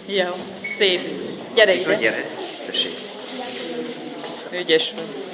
Jó, szép. Gyere ide. Gyere, tessék. Ügyes vagy.